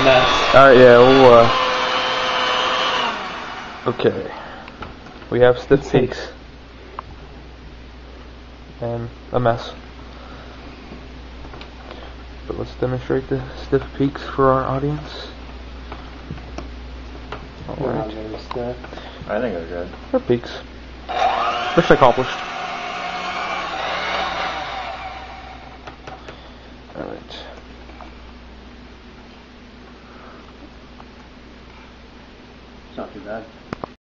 mess. Alright, yeah, we'll, okay. We have stiff peaks. And a mess. But let's demonstrate the stiff peaks for our audience. Alright. Not very stiff. I think they're good. They're peaks. Mission accomplished.